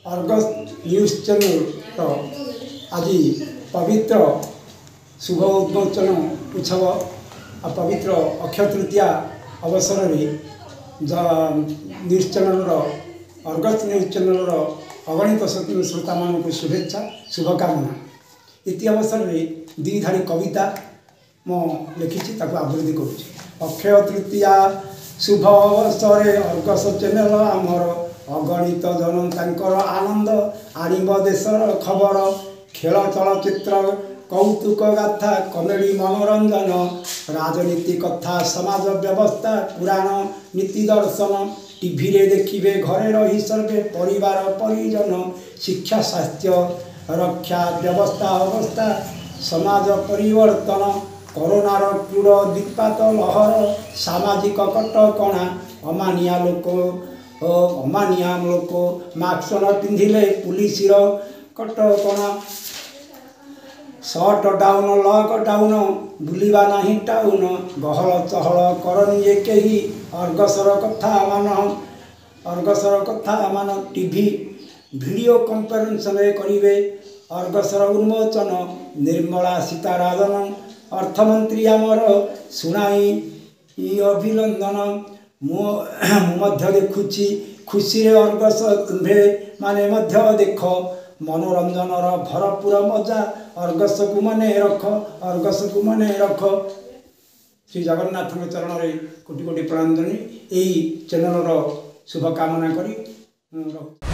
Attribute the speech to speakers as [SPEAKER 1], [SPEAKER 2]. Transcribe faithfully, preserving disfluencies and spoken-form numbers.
[SPEAKER 1] Argus news channel आज पवित्र शुभ उन्मोचन उत्सव आ पवित्र अक्षय तृतीया अवसर में news channel Argus news channel अगणित श्रोता मान को शुभेच्छा शुभकामना। इति अवसर में दी धाड़ी कविता मो लिखी आवृत्ति करुँच। अक्षय तृतीया शुभ अवसर अर्गस चैनल आमर अगणित जन तांकर आनंद आणव देशर खबर खेल चलचित्र कौतुक गाथा कमेडी मनोरंजन राजनीति कथा समाज व्यवस्था पुराण नीति दर्शन टीवी रे देखिए घरे रही सर्वे परिवार परिजन शिक्षा स्वास्थ्य रक्षा व्यवस्था अवस्था समाज परिवर्तन कोरोनार क्रूर दिक्पात लहर सामाजिक कटकणा अमानिया लोक अमानिया लोक मास्क न पिंधिले पुलिस कटकणा सट डाउन लकडाउन बुलिबा नहीं टाउन गहल चहल करनी जे कही अर्गसर कथा मान अर्गसर कथा मान टीवी वीडियो कॉन्फ्रेंस में करिवे अर्गसर उन्मोचन निर्मला सीतारामन अर्थमंत्री आमर सुनाई अभिनंदन मु देखुची खुशी रे अर्गस तुम्भे माने मध्य देख मनोरंजन भरपूर मजा अर्गस को मने रख अर्गस को मने रख। श्री जगन्नाथ चरण में कोटि कोटि प्रणाम यही चैनल शुभकामना करी।